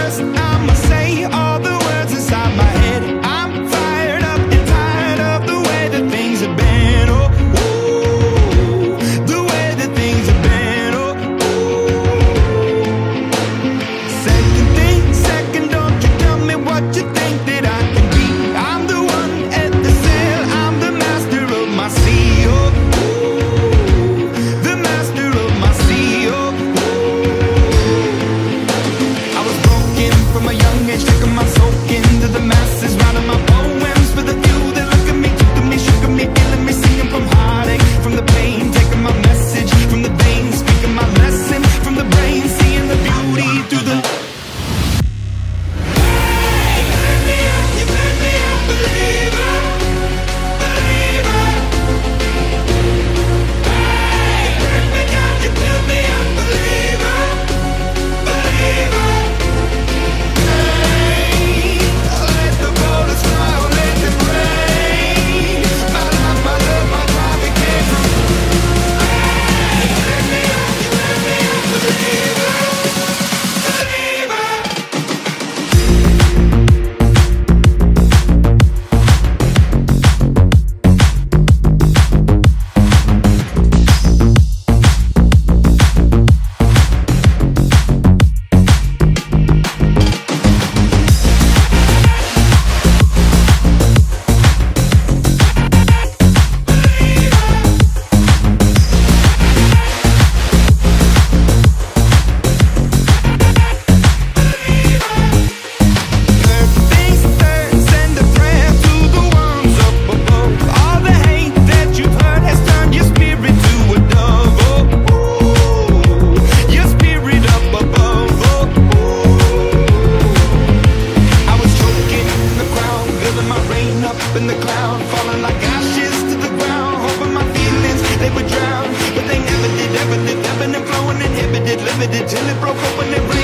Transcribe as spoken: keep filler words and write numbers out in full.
first, I'ma say all the words inside my head. I'm fired up and tired of the way that things have been. Oh, ooh, the way that things have been. Oh, ooh. Second thing, second, don't you tell me what you think that I can be. I'm the one at the sail, I'm the master of my sea. Oh, ooh, the master of my sea. Oh, I was broken from a young age, taking my soak into the masses, writing my poems for the few that look at me, took to me, shook at me, feeling me, singing from heartache, from the pain, taking my message from the veins, speaking my lesson from the brain, seeing the beauty through the. Hey, turn me up, you turn me up, believer, believer. Hey, turn me down, you fill me up, believer, believer. Let the bullets fly, let them rain. My life, my love, my drive, it came from. Hey, turn me up, you turn me up, believer, believer. Things turn, send a prayer to the ones up above. All the hate that you've heard has turned your spirit to a dove. Oh, ooh, your spirit up above. Oh, ooh. I was choking in the crowd, building my rain up in the cloud, falling like ashes to the ground, hoping my feelings they would drown, but they never did. Ever did, ebbing and flowing, inhibited, limited till it broke open and